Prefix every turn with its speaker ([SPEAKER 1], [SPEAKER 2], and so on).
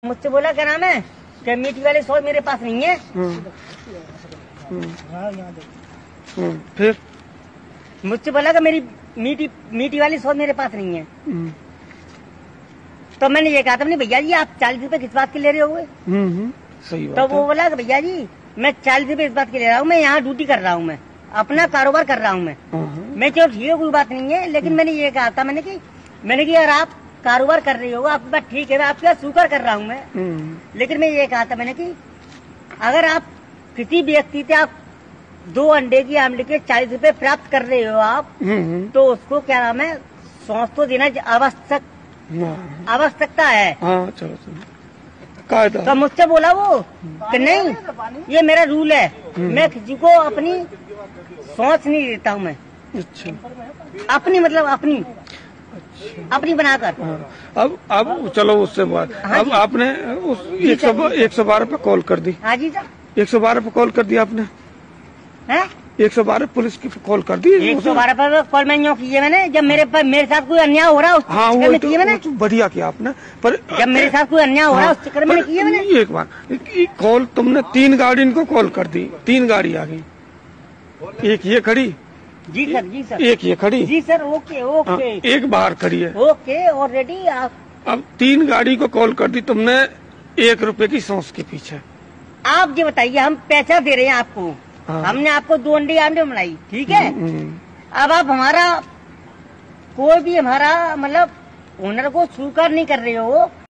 [SPEAKER 1] मुझसे बोला क्या नाम है कि मीठी वाले सॉस मेरे पास नहीं है।
[SPEAKER 2] फिर
[SPEAKER 1] मुझसे बोला कि मेरी मीठी वाली सॉस मेरे पास नहीं है। तो मैंने ये कहा था नहीं भैया जी आप 40 रुपए किस बात के ले रहे हो?
[SPEAKER 2] सही बात
[SPEAKER 1] तो वो बोला कि भैया जी मैं 40 रुपए इस बात के ले रहा हूँ, मैं यहाँ ड्यूटी कर रहा हूँ, मैं अपना कारोबार कर रहा हूँ। मैं चलो ठीक है कोई बात नहीं है, लेकिन मैंने ये कहा था मैंने कि यार आप कारोबार कर रही हो आपकी बात ठीक है, मैं आपके साथ शुक्र कर रहा हूँ मैं। लेकिन मैं ये कहा था मैंने कि अगर आप किसी व्यक्ति से आप 2 अंडे की आमलेट के 40 रुपए प्राप्त कर रहे हो आप, तो उसको क्या नाम है सौंस तो देना आवश्यकता है।
[SPEAKER 2] कायदा।
[SPEAKER 1] तो मुझसे बोला वो कि नहीं ये मेरा रूल है, मैं किसी को अपनी सौंस नहीं देता हूँ मैं।
[SPEAKER 2] अच्छा
[SPEAKER 1] अपनी मतलब अपनी बनाकर।
[SPEAKER 2] अब चलो उससे बात। अब आपने उस 112 पे कॉल कर दी।
[SPEAKER 1] हाँ जी सर
[SPEAKER 2] 112 पे कॉल कर दिया आपने? 112 पुलिस की कॉल कर दी।
[SPEAKER 1] 112 पर कॉल मैंने की है मैंने, जब मेरे साथ कोई अन्याय हो रहा है उस चक्कर में किया मैंने।
[SPEAKER 2] बढ़िया किया आपने, पर
[SPEAKER 1] जब मेरे साथ कोई अन्याय हो रहा है उस चक्कर में किया मैंने।
[SPEAKER 2] एक बार कॉल तुमने 3 गाड़ी इनको कॉल कर दी, 3 गाड़ी आ गई, एक ये खड़ी
[SPEAKER 1] जी सर
[SPEAKER 2] एक ये खड़ी
[SPEAKER 1] जी सर ओके
[SPEAKER 2] एक बाहर खड़ी है
[SPEAKER 1] ओके ऑलरेडी।
[SPEAKER 2] अब 3 गाड़ी को कॉल कर दी तुमने 1 रुपए की सौंस के पीछे।
[SPEAKER 1] आप ये बताइए हम पैसा दे रहे हैं आपको, हमने आपको 2 अंडे आमलेट बनाई ठीक है। अब आप हमारा कोई भी हमारा मतलब ओनर को स्वीकार नहीं कर रहे हो।